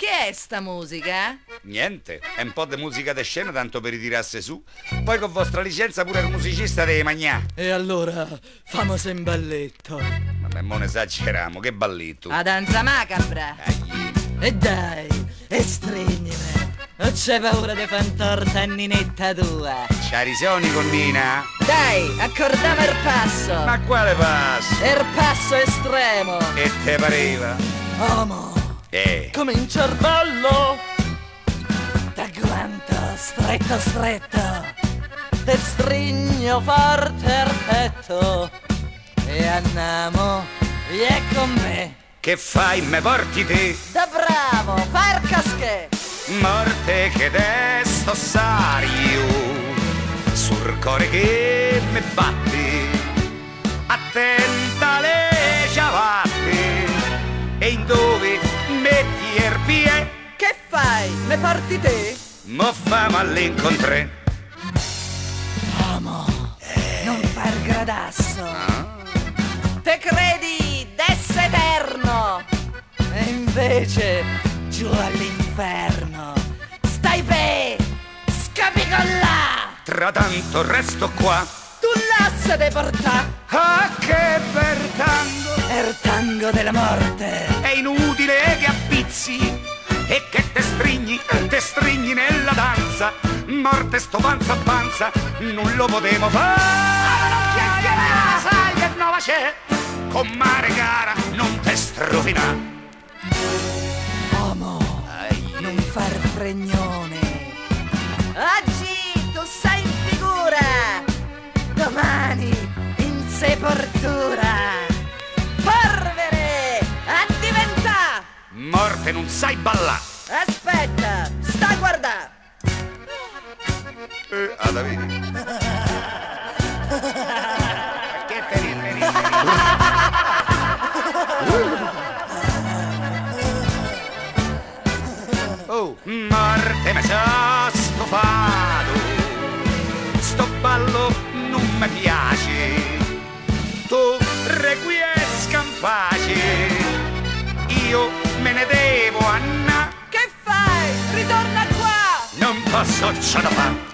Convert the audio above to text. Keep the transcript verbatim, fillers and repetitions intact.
che è sta musica? Niente, è un po' di musica de scena tanto per ritirasse su. Poi con vostra licenza pure il musicista deve magnà. E allora famose in balletto. Vabbè, mo ne esageriamo, che balletto. A danza macabra. Dai. E dai, e strignime. Non c'è paura di fan torta a ninetta tua. C'ha risioni con Nina? Dai, accordiamo il passo. Ma quale passo? Il passo estremo. E te pareva? Amo, Eh. comincia il ballo. Da quanto stretto stretto. Te strigno forte il petto. E andiamo, via con me. Che fai, me porti te? Da bravo, far casche. Morte che desto sario sul cuore che me batti, attenta le ciabatte e in dove metti il piede. Che fai? Me porti te? Mo famo all'incontrè. Amo, non far gradasso. Te credi d'esse eterno? E invece giù all'inferno. Stai pe, scapicollà. Tra tanto resto qua. Tu l'asse de portà. Ah, che per tango Er tango della morte. è inutile che appizzi e che te stringi, te stringi nella danza. Morte sto panza a panza, non lo potevo fare. Sai che nuova c'è, con mare cara non te strovina. Amo, non far fregnone. Oggi tu sei in figura, domani in sepoltura. Polvere a diventà. Morte non sai ballà. Aspetta, sta a guardà. Eh, alla vedi? Che te ridi, ridi, ridi? Oh, morte mi sa stufato, sto ballo non mi piace, tu requiescam pace, io me ne devo andare, Che fai? Ritorna qua. non posso, c'ho da fare.